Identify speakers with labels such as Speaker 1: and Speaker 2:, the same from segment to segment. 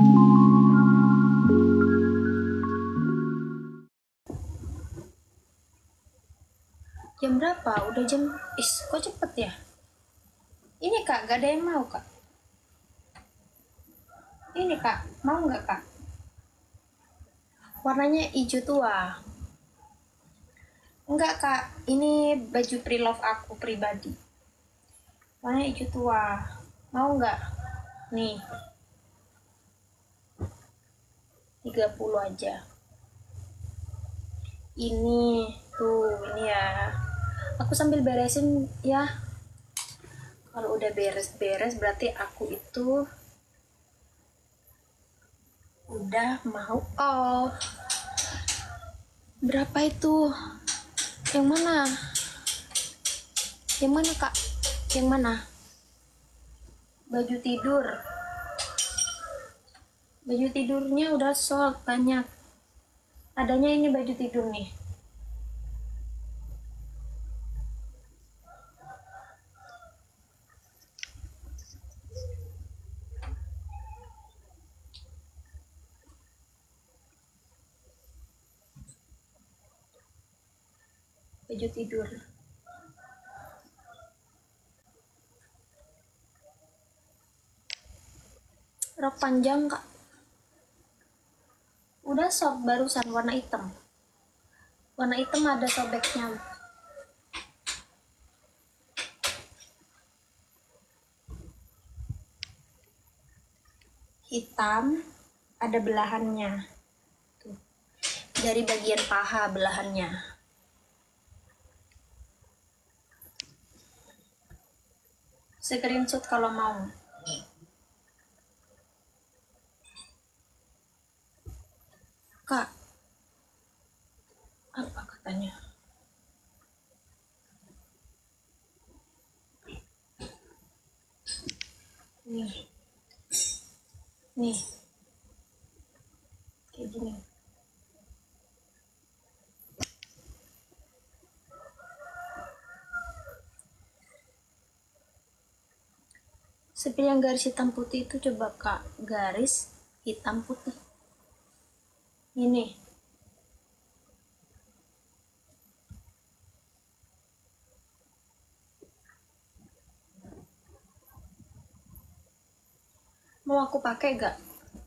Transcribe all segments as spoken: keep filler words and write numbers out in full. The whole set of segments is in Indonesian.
Speaker 1: Jam berapa? Udah jam... Is, kok cepet ya? Ini kak, gak ada yang mau kak. Ini kak, mau nggak kak? Warnanya hijau tua. Enggak kak, ini baju pre-love aku pribadi. Warnanya hijau tua. Mau nggak? Nih. tiga puluh aja. Ini, tuh, ini ya. Aku sambil beresin ya. Kalau udah beres-beres berarti aku itu udah mau off. Berapa itu? Yang mana? Yang mana kak? Yang mana? Baju tidur. Baju tidurnya udah sold banyak. Adanya ini baju tidur nih. Baju tidur. Rok panjang kak. Udah sob barusan warna hitam. Warna hitam ada sobeknya. Hitam ada belahannya. Tuh. Dari bagian paha belahannya. Screenshot kalau mau. Kak, apa katanya? Nih, nih, kayak gini. Seperti yang garis hitam putih itu, coba kak, garis hitam putih. Ini. Mau aku pakai gak?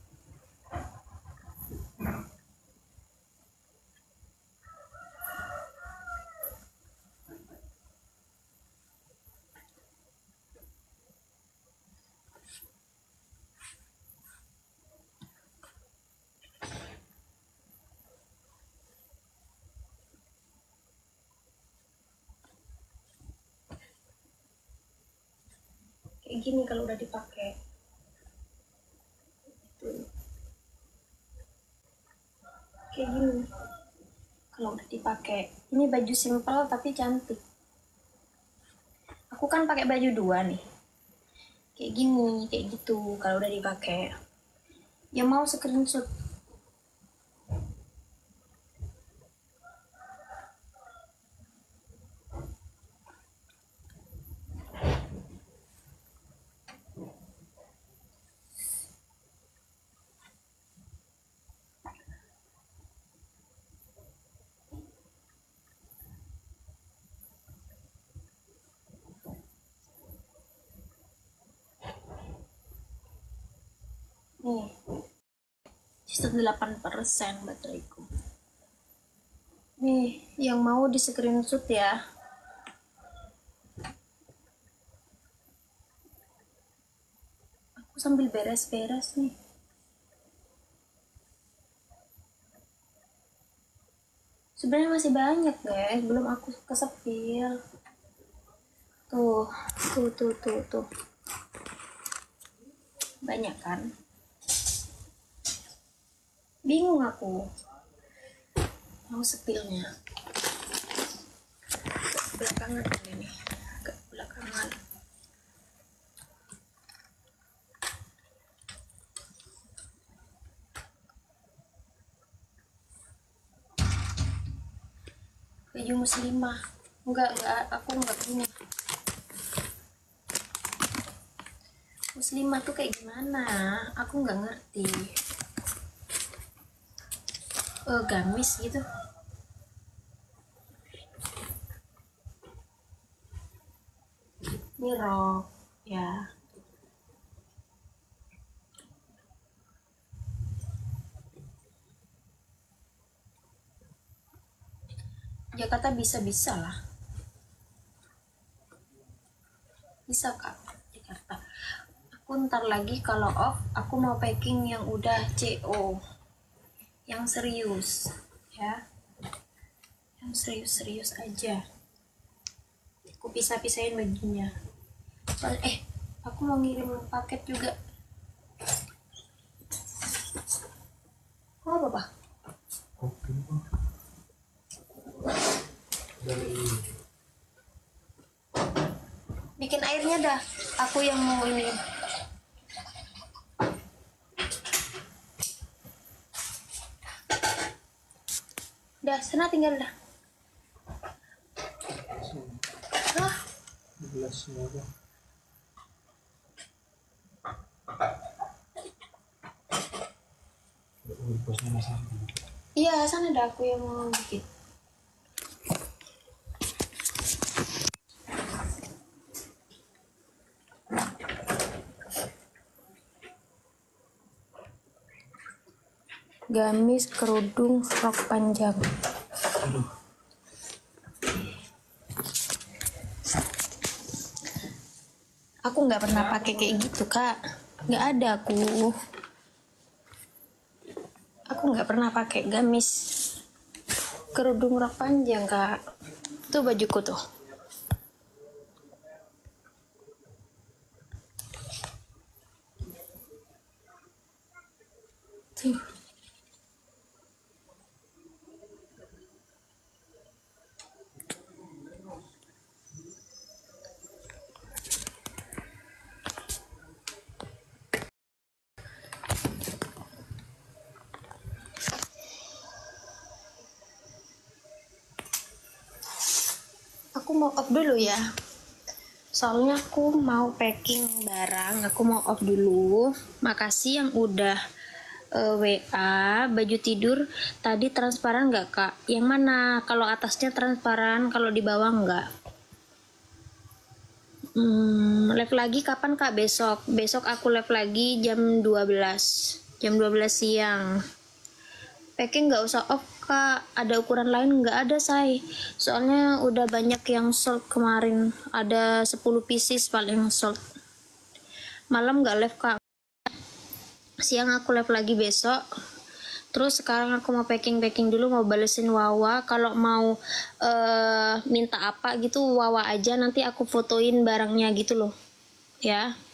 Speaker 1: Kayak gini kalau udah dipakai. Tuh. Kayak gini kalau udah dipakai. Ini baju simple tapi cantik. Aku kan pakai baju dua nih. Kayak gini, kayak gitu kalau udah dipakai. Yang mau screenshot. Nih, sisa delapan persen bateraiku. Nih, yang mau di screenshot ya. Aku sambil beres-beres nih. Sebenarnya masih banyak guys, belum aku kesepil. Tuh, tuh, tuh, tuh, tuh. Banyak kan? Bingung aku mau sepilnya. Agak belakangan kali ini, agak belakangan. Baju muslimah. Enggak, enggak, aku enggak punya. Aku muslimah tuh kayak gimana? Aku nggak ngerti. Eh, gamis gitu. Ini rok, ya. Jakarta bisa-bisa lah. Bisa kak, Jakarta. Aku ntar lagi kalau off, aku mau packing yang udah C O. Yang serius, ya. Yang serius-serius aja. Aku pisah-pisahin bajunya. Soalnya, eh, aku mau ngirim paket juga. Oh, apa, Pak?
Speaker 2: Oke.
Speaker 1: Bikin airnya dah. Aku yang mau ini. Dah, sana tinggal dah. Hah?
Speaker 2: Gelas semua.
Speaker 1: Iya, sana dah aku yang mau bikin. Gamis, kerudung, rok panjang.
Speaker 2: Aduh.
Speaker 1: Aku nggak pernah pakai kayak gitu kak, nggak ada aku. Aku nggak pernah pakai gamis, kerudung, rok panjang kak. Tuh bajuku tuh. Tuh. Aku mau off dulu ya. Soalnya aku mau packing barang, aku mau off dulu. Makasih yang udah uh, W A. Baju tidur tadi transparan nggak kak? Yang mana? Kalau atasnya transparan, kalau di bawah nggak. Hmm, live lagi kapan kak? Besok. Besok aku live lagi jam dua belas. Jam dua belas siang. Packing nggak usah off kak, ada ukuran lain nggak ada say, soalnya udah banyak yang sold kemarin, ada sepuluh pieces paling sold. Malam nggak live kak, siang aku live lagi besok. Terus sekarang aku mau packing packing dulu, mau balesin Wawa. Kalau mau uh, minta apa gitu Wawa aja, nanti aku fotoin barangnya gitu loh ya.